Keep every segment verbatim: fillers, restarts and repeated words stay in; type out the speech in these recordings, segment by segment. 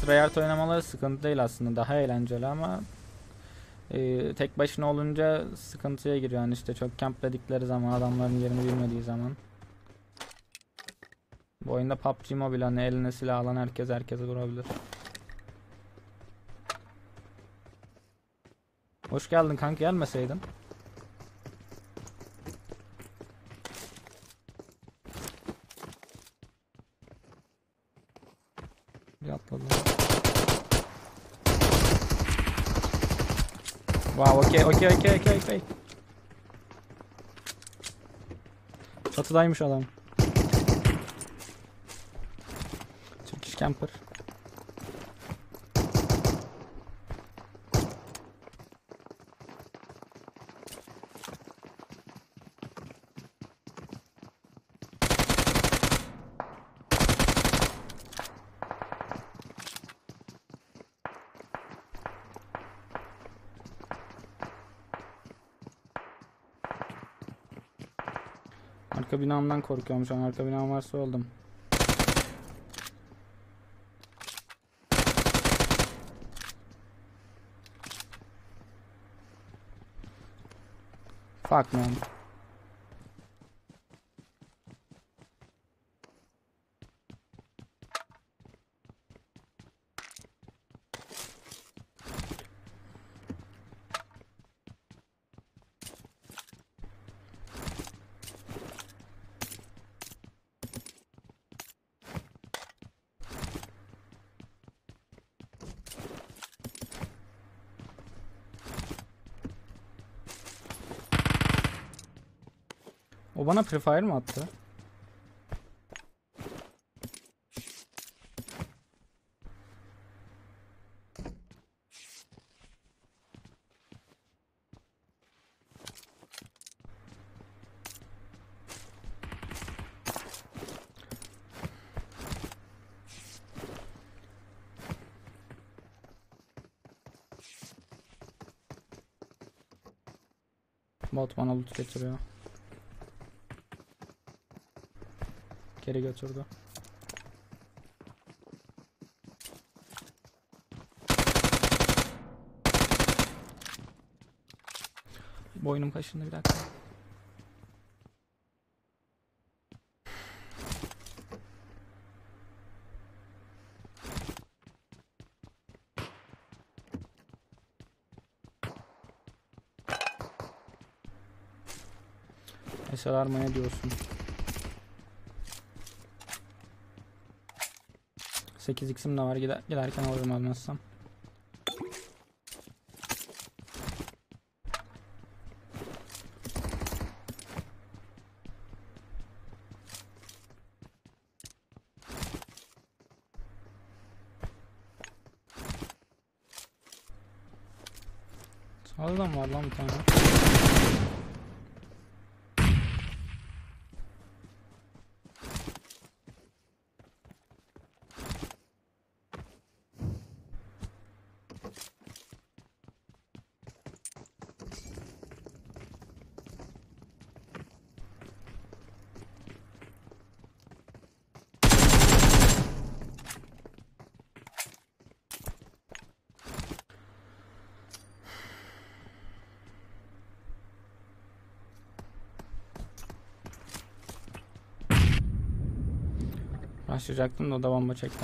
tryhard oynamaları sıkıntı değil aslında. Daha eğlenceli ama e, tek başına olunca sıkıntıya giriyor. Yani işte çok campledikleri zaman, adamların yerini bilmediği zaman. Bu oyunda P U B G Mobile, hani eline silah alan herkes herkese vurabilir. Hoş geldin kanka, gelmeseydin. Bir atladım. Wow, okey okey okey okey okey. Çatıdaymış adam. Turkish camper. Arka binamdan korkuyorum şu an. Arka binam varsa oldum. Fuck man. O bana prefire mı attı? Bot bana loot getiriyor. Geri götürdü. Boynum kaşındı, bir dakika. Eser arma ne diyorsun? sekiz x'im de var, gider, giderken alırım almazsam. Sağda mı var lan bir tane? Başlayacaktım da o da bomba çekti.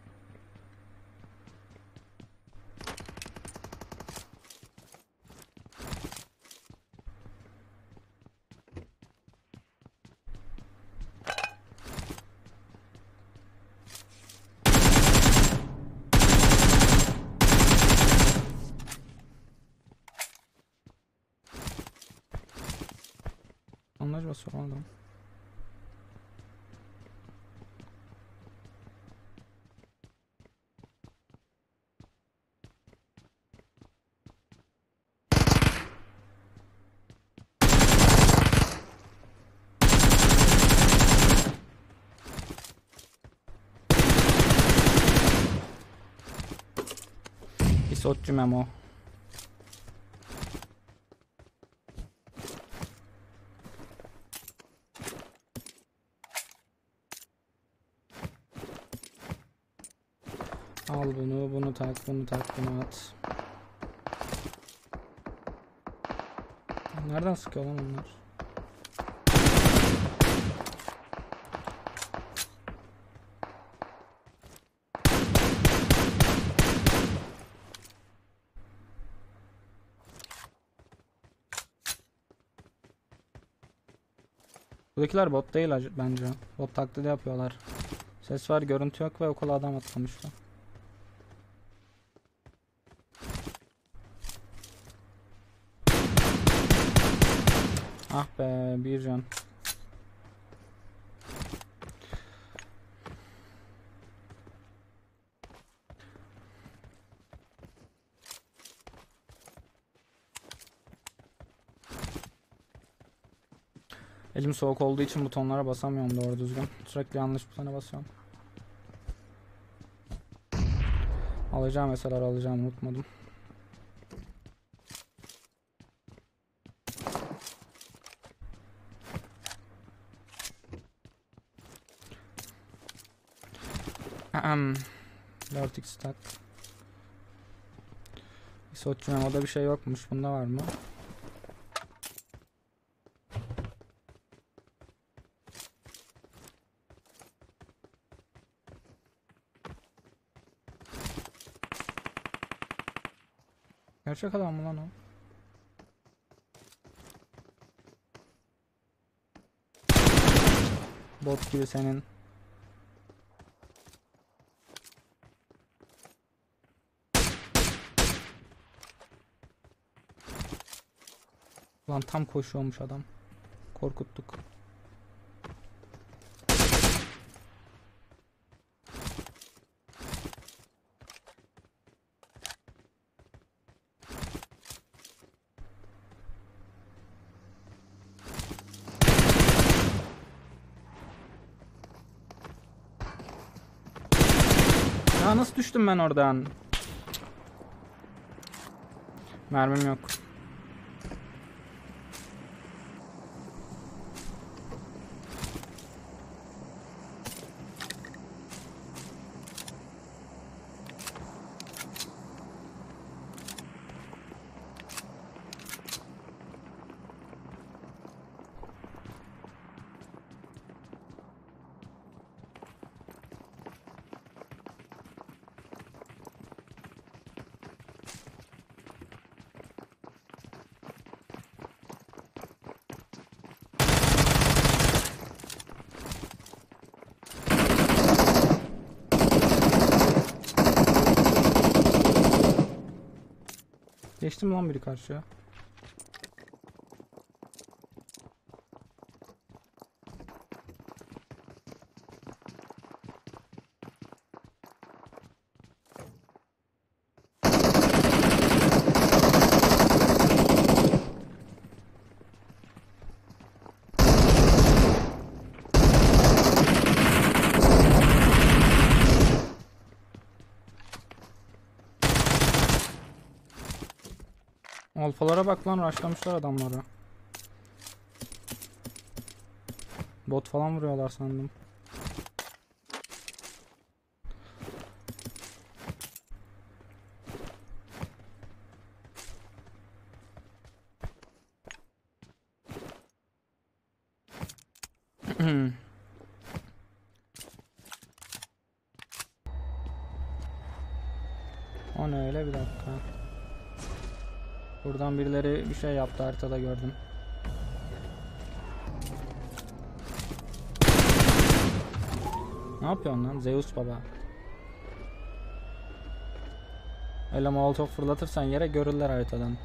Onlar basıyor oğlum. Isotçu Memo. Al bunu, bunu tak, bunu tak, bunu at. Nereden sıkıyor lan onlar? Buradakiler bot değil ac- bence. Bot taklidi yapıyorlar. Ses var, görüntü yok ve okula adam atlamışlar. Ah be, bir can. Elim soğuk olduğu için butonlara basamıyorum doğru düzgün. Sürekli yanlış butona basıyorum. Alacağım mesela, alacağım, unutmadım. Ahem. dört x stack. Isotçu memoda bir şey yokmuş. Bunda var mı? Gerçek adam mı lan o? Bot gibi senin. Lan tam koşuyormuş adam. Korkuttuk. Ya nasıl düştüm ben oradan? Mermim yok. Geçtim lan biri karşıya. Alfalara bak lan, rushlamışlar adamları. Bot falan vuruyorlar sandım. O ne öyle, bir dakika. Buradan birileri bir şey yaptı, haritada gördüm. Ne yapıyorsun lan Zeus baba? Öyle molotof fırlatırsan yere görürler haritadan.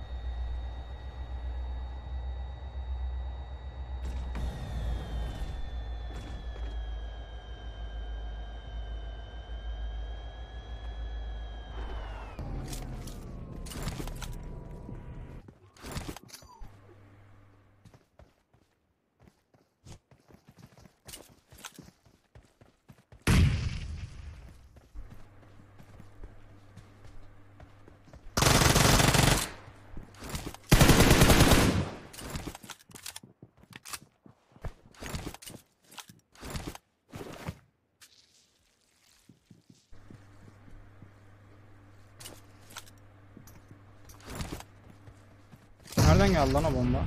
Nereden geldi lan o bomba?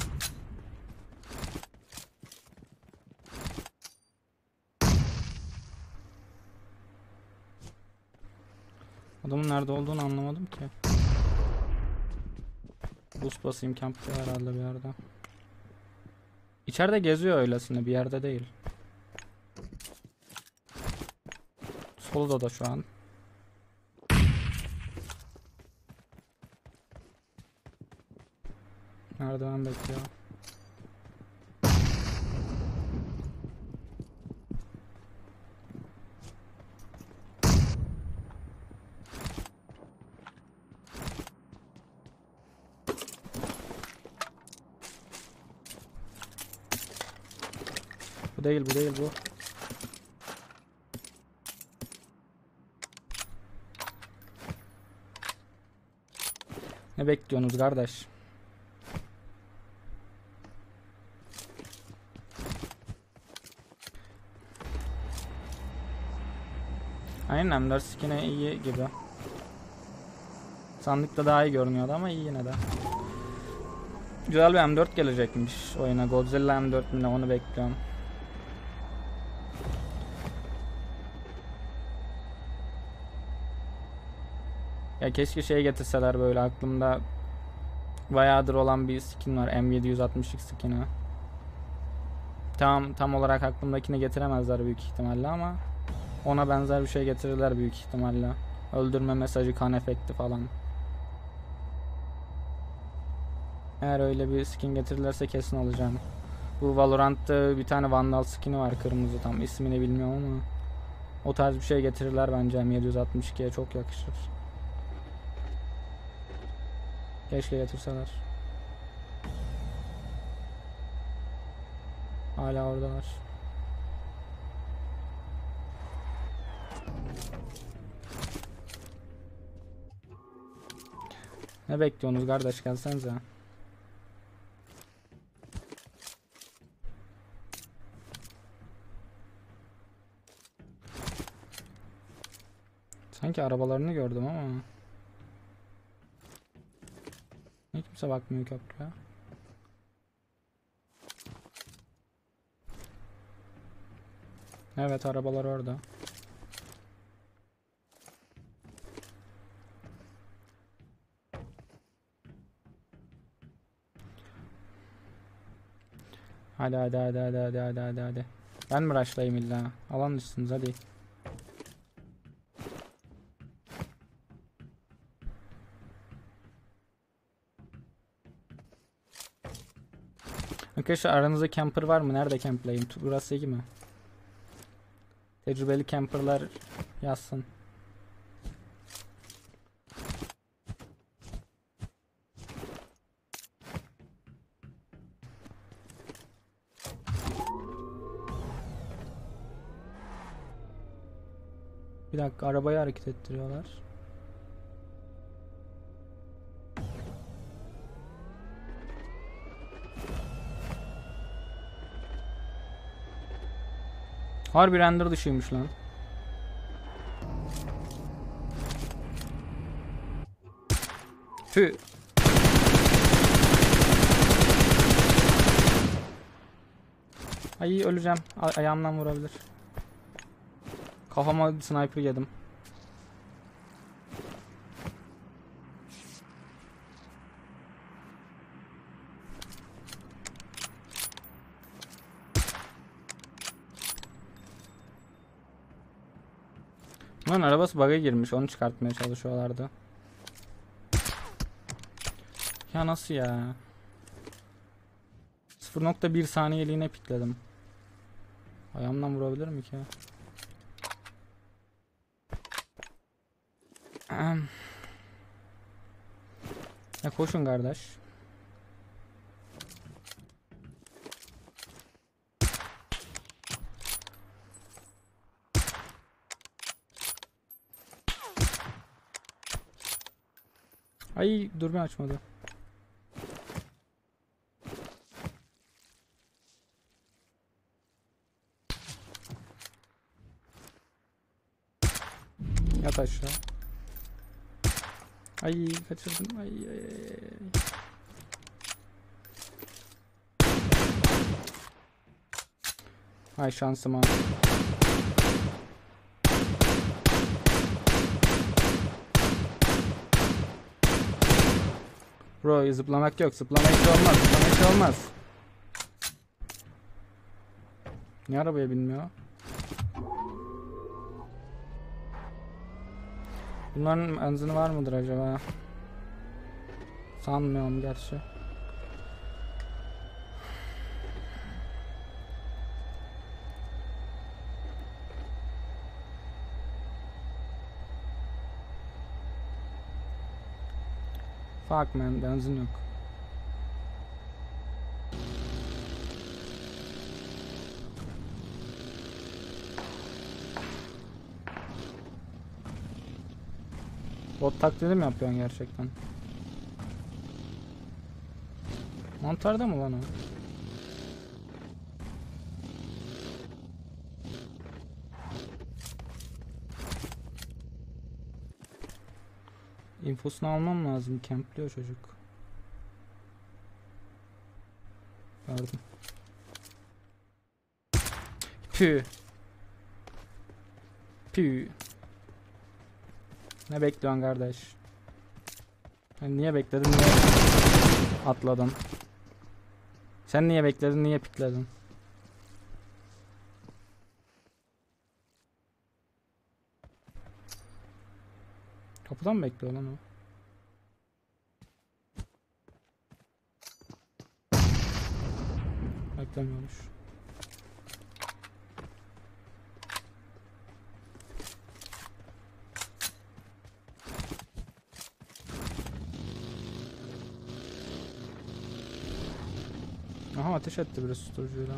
Adamın nerede olduğunu anlamadım ki. Boost basayım, kampta herhalde bir yerde. İçeride geziyor öylesine, bir yerde değil. Solda da şu an. Merdiven bekliyor. Bu değil, bu değil bu. Ne bekliyorsunuz kardeş? Aynen, M dört skin'e iyi gibi. Sandıkta daha iyi görünüyordu ama iyi yine de. Güzel bir M dört gelecekmiş oyuna. Godzilla M dört mi ne, onu bekliyorum. Ya keşke şey getirseler, böyle aklımda bayağıdır olan bir skin var, M yedi yüz altmış X skin'i. Tam tam olarak aklımdakini getiremezler büyük ihtimalle ama ona benzer bir şey getirirler büyük ihtimalle. Öldürme mesajı, kan efekti falan. Eğer öyle bir skin getirirlerse kesin alacağım. Bu Valorant'ta bir tane Vandal skin'i var, kırmızı, tam ismini bilmiyorum ama o tarz bir şey getirirler bence. M yedi yüz altmış iki'ye çok yakışır. Keşke getirseler. Hala oradalar. Ne bekliyorsunuz kardeş, gelsenize. Sanki arabalarını gördüm ama hiç kimse bakmıyor köprüye. Evet, arabalar orada. Hadi hadi hadi hadi hadi hadi hadi hadi. Ben mi rushlayayım illa? Alan dışsınız hadi. Arkadaşlar, aranızda camper var mı? Nerede camplayayım? Burası iyi mi? Tecrübeli camperlar yazsın. Bir dakika, arabayı hareket ettiriyorlar. Harbi render dışıymış lan. Tüh. Ay, öleceğim. Ay ayağımdan vurabilir. Kafama sniper yedim. Lan arabası bug'a girmiş, onu çıkartmaya çalışıyorlardı. Ya nasıl ya? sıfır nokta bir saniyeliğine pikledim. Ayağımdan vurabilir mi ki? Ya koşun kardeş. Ay, dürbün açmadı. Yat aşağı. Ay, kaçırdım. Ay, ay, ay. Ay şansıma. Bro zıplamak yok. Zıplamak hiç olmaz. Zıplamak hiç olmaz. Niye arabaya binmiyor? Bunların benzini var mıdır acaba? Sanmıyorum gerçi. Fuck man, benzin yok. Bot taklidi mi yapıyorsun gerçekten? Mantarda mı lan o? İnfosunu almam lazım. Campliyor çocuk. Gördüm. Pü. Pü. Ne bekliyorsun kardeş? Ben niye bekledin? Niye atladın? Sen niye bekledin? Niye pikledin? Kapıdan mı bekliyor lan o? Beklemiyormuş. Aha ateş etti bir susturucuyla.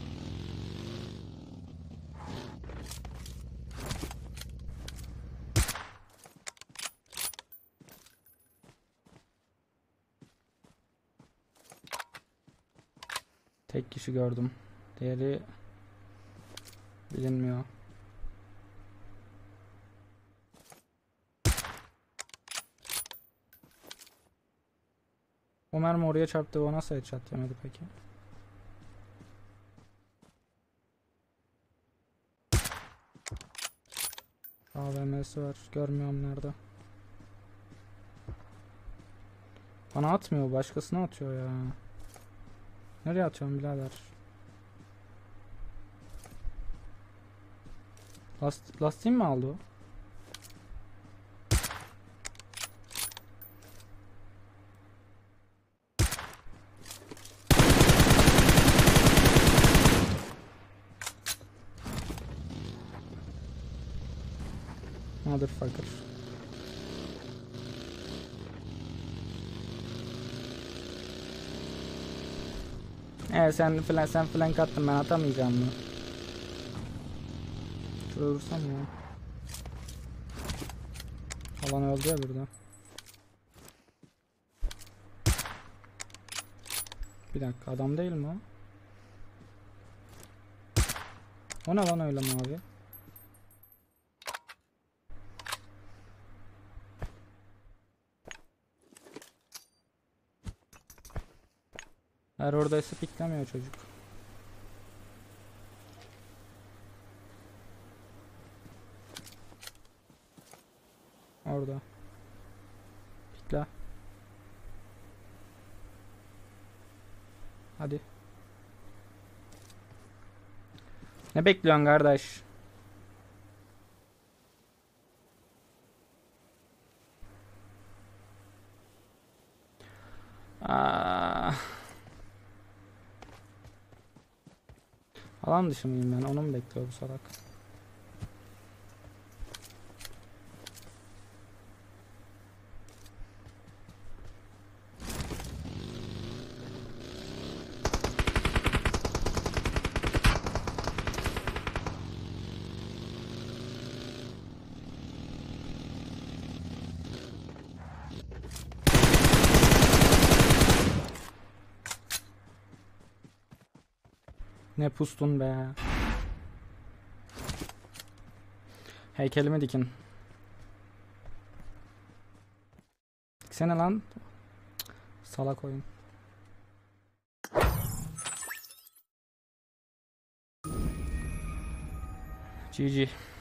Tek kişi gördüm. Diğeri bilinmiyor. O mermi oraya çarptı. O nasıl headshot yemedi peki? A V M'si var. Görmüyorum nerede. Bana atmıyor. Başkasına atıyor ya. Nereye atıyorum birader? Last, lastiğim mi aldı o? Motherfucker. Evet sen falan sen flank attın, ben atamayacağım mı? Şuraya vursam ya. Alan öldü ya burada. Bir dakika, adam değil mi o? O ne lan öyle mavi? Eğer oradaysa piklemiyor çocuk. Orada. Pikle. Hadi. Ne bekliyorsun kardeş? Aa. Alan dışı mıyım ben? Onu mu bekliyor bu salak? Ne pustun be. Heykelimi dikin. Diksene lan. Salak oyun. G G.